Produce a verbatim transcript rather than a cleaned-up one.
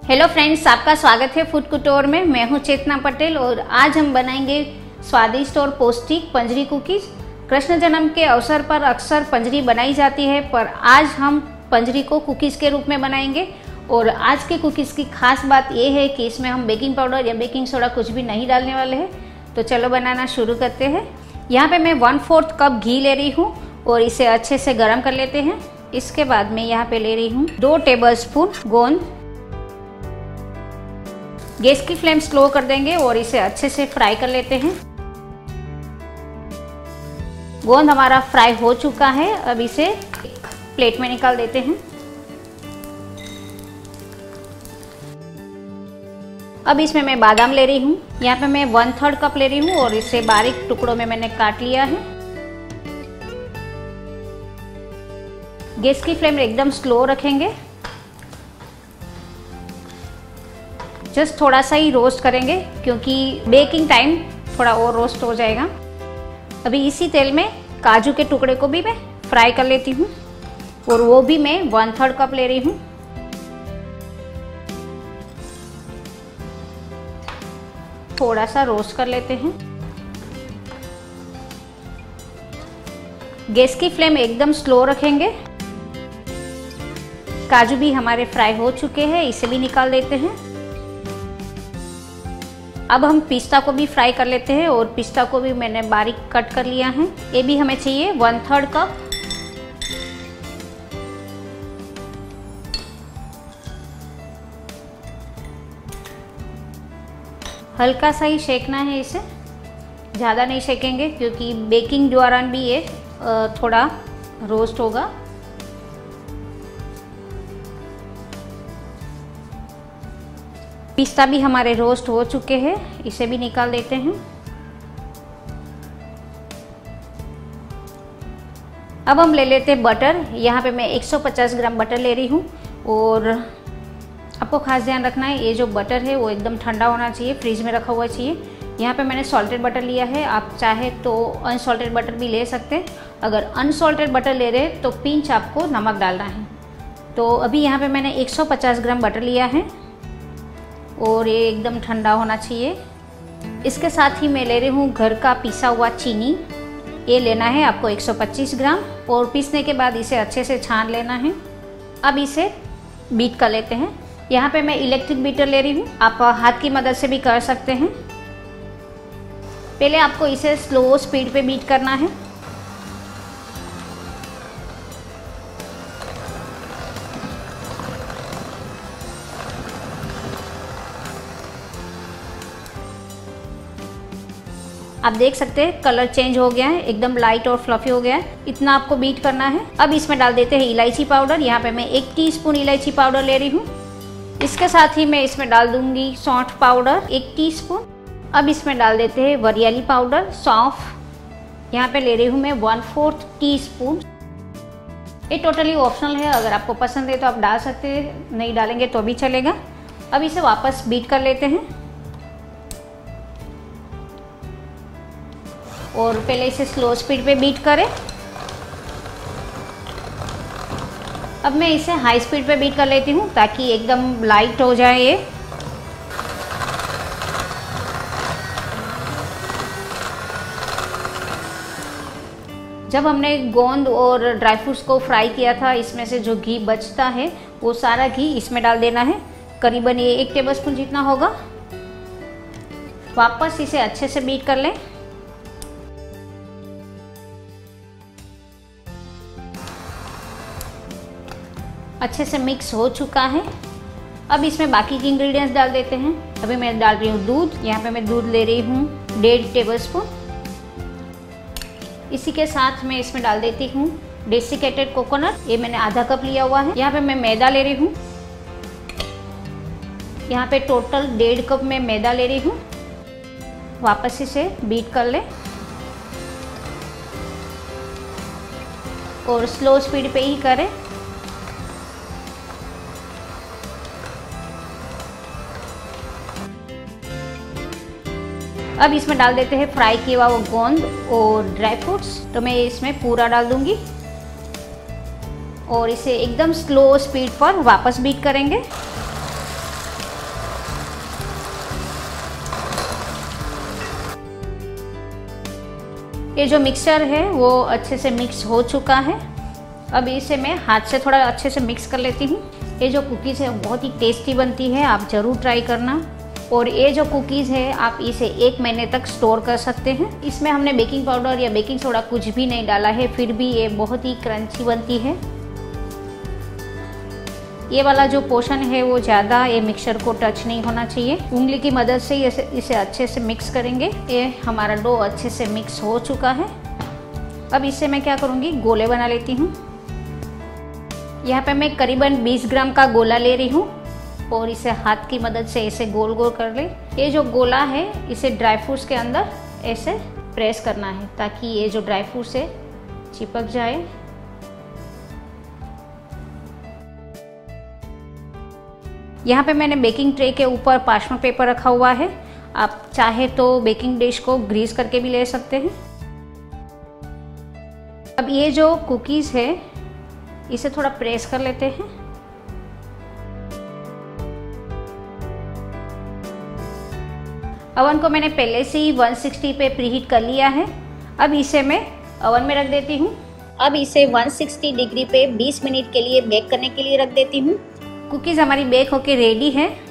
Hello friends, आपका स्वागत है फूड कुटोर में। मैं हूं चेतना पटेल और आज हम बनाएंगे स्वादिष्ट और पौष्टिक पंजरी कुकीज़। कृष्ण जन्म के अवसर पर अक्सर पंजरी बनाई जाती है, पर आज हम पंजरी को कुकीज़ के रूप में बनाएंगे। और आज के कुकीज़ की खास बात यह है कि इसमें हम बेकिंग पाउडर या बेकिंग सोडा कुछ भी नहीं डालने वाले हैं। तो चलो बनाना शुरू करते हैं। यहाँ पे मैं वन फोर्थ कप घी ले रही हूँ और इसे अच्छे से गर्म कर लेते हैं। इसके बाद मैं यहाँ पे ले रही हूँ दो टेबलस्पून गोंद। गैस की फ्लेम स्लो कर देंगे और इसे अच्छे से फ्राई कर लेते हैं। गोंद हमारा फ्राई हो चुका है, अब इसे प्लेट में निकाल देते हैं। अब इसमें मैं बादाम ले रही हूँ। यहाँ पे मैं वन थर्ड कप ले रही हूँ और इसे बारीक टुकड़ों में मैंने काट लिया है। गैस की फ्लेम एकदम स्लो रखेंगे, जस्ट थोड़ा सा ही रोस्ट करेंगे क्योंकि बेकिंग टाइम थोड़ा और रोस्ट हो जाएगा। अभी इसी तेल में काजू के टुकड़े को भी मैं फ्राई कर लेती हूँ और वो भी मैं वन थर्ड कप ले रही हूँ। थोड़ा सा रोस्ट कर लेते हैं। गैस की फ्लेम एकदम स्लो रखेंगे। काजू भी हमारे फ्राई हो चुके हैं, इसे भी निकाल देते हैं। अब हम पिस्ता को भी फ्राई कर लेते हैं और पिस्ता को भी मैंने बारीक कट कर लिया है। ये भी हमें चाहिए वन थर्ड कप। हल्का सा ही सेकना है इसे, ज़्यादा नहीं सेकेंगे क्योंकि बेकिंग दौरान भी ये थोड़ा रोस्ट होगा। पिस्ता भी हमारे रोस्ट हो चुके हैं, इसे भी निकाल देते हैं। अब हम ले लेते हैं बटर। यहाँ पे मैं एक सौ पचास ग्राम बटर ले रही हूँ और आपको खास ध्यान रखना है, ये जो बटर है वो एकदम ठंडा होना चाहिए, फ्रिज में रखा हुआ चाहिए। यहाँ पे मैंने सॉल्टेड बटर लिया है, आप चाहे तो अनसॉल्टेड बटर भी ले सकते हैं। अगर अनसॉल्टेड बटर ले रहे हैं तो पिंच आपको नमक डालना है। तो अभी यहाँ पे मैंने एक सौ पचास ग्राम बटर लिया है और ये एकदम ठंडा होना चाहिए। इसके साथ ही मैं ले रही हूँ घर का पिसा हुआ चीनी। ये लेना है आपको एक सौ पच्चीस ग्राम और पीसने के बाद इसे अच्छे से छान लेना है। अब इसे बीट कर लेते हैं। यहाँ पे मैं इलेक्ट्रिक बीटर ले रही हूँ, आप हाथ की मदद से भी कर सकते हैं। पहले आपको इसे स्लो स्पीड पे बीट करना है। आप देख सकते हैं कलर चेंज हो गया है, एकदम लाइट और फ्लफी हो गया है। इतना आपको बीट करना है। अब इसमें डाल देते हैं इलायची पाउडर। यहाँ पे मैं एक टीस्पून इलायची पाउडर ले रही हूँ। इसके साथ ही मैं इसमें डाल दूंगी सौंठ पाउडर एक टीस्पून। अब इसमें डाल देते हैं वरियाली पाउडर, सौंफ। यहाँ पे ले रही हूँ मैं वन फोर्थ टी स्पून। ये टोटली ऑप्शनल है, अगर आपको पसंद है तो आप डाल सकते हैं, नहीं डालेंगे तो भी चलेगा। अब इसे वापस बीट कर लेते हैं और पहले इसे स्लो स्पीड पे बीट करें। अब मैं इसे हाई स्पीड पे बीट कर लेती हूँ ताकि एकदम लाइट हो जाए ये। जब हमने गोंद और ड्राई फ्रूट्स को फ्राई किया था, इसमें से जो घी बचता है वो सारा घी इसमें डाल देना है। करीबन ये एक टेबलस्पून जितना होगा। वापस इसे अच्छे से बीट कर लें। अच्छे से मिक्स हो चुका है। अब इसमें बाकी के इंग्रेडिएंट्स डाल देते हैं। अभी मैं डाल रही हूँ दूध। यहाँ पे मैं दूध ले रही हूँ डेढ़ टेबलस्पून। इसी के साथ मैं इसमें डाल देती हूँ डेसिकेटेड कोकोनट, ये मैंने आधा कप लिया हुआ है। यहाँ पे मैं मैदा ले रही हूँ। यहाँ पे टोटल डेढ़ कप मैं मैदा ले रही हूँ। वापस इसे बीट कर ले और स्लो स्पीड पे ही करें। अब इसमें डाल देते हैं फ्राई किया हुआ गोंद और ड्राई फ्रूट्स। तो मैं इसमें पूरा डाल दूंगी और इसे एकदम स्लो स्पीड पर वापस बीट करेंगे। ये जो मिक्सचर है वो अच्छे से मिक्स हो चुका है। अब इसे मैं हाथ से थोड़ा अच्छे से मिक्स कर लेती हूँ। ये जो कुकीज़ है बहुत ही टेस्टी बनती है, आप ज़रूर ट्राई करना। और ये जो कुकीज़ है आप इसे एक महीने तक स्टोर कर सकते हैं। इसमें हमने बेकिंग पाउडर या बेकिंग सोडा कुछ भी नहीं डाला है, फिर भी ये बहुत ही क्रंची बनती है। ये वाला जो पोर्शन है वो ज़्यादा ये मिक्सचर को टच नहीं होना चाहिए। उंगली की मदद से इसे इसे अच्छे से मिक्स करेंगे। ये हमारा डो अच्छे से मिक्स हो चुका है। अब इससे मैं क्या करूँगी, गोले बना लेती हूँ। यहाँ पे मैं करीबन बीस ग्राम का गोला ले रही हूँ और इसे हाथ की मदद से ऐसे गोल गोल कर ले। ये जो गोला है इसे ड्राई फ्रूट्स के अंदर ऐसे प्रेस करना है ताकि ये जो ड्राई फ्रूट्स है चिपक जाए। यहाँ पे मैंने बेकिंग ट्रे के ऊपर पार्चमेंट पेपर रखा हुआ है। आप चाहे तो बेकिंग डिश को ग्रीस करके भी ले सकते हैं। अब ये जो कुकीज़ है इसे थोड़ा प्रेस कर लेते हैं। अवन को मैंने पहले से ही एक सौ साठ पे प्रीहीट कर लिया है। अब इसे मैं अवन में रख देती हूँ। अब इसे एक सौ साठ डिग्री पे बीस मिनट के लिए बेक करने के लिए रख देती हूँ। कुकीज़ हमारी बेक होके रेडी है।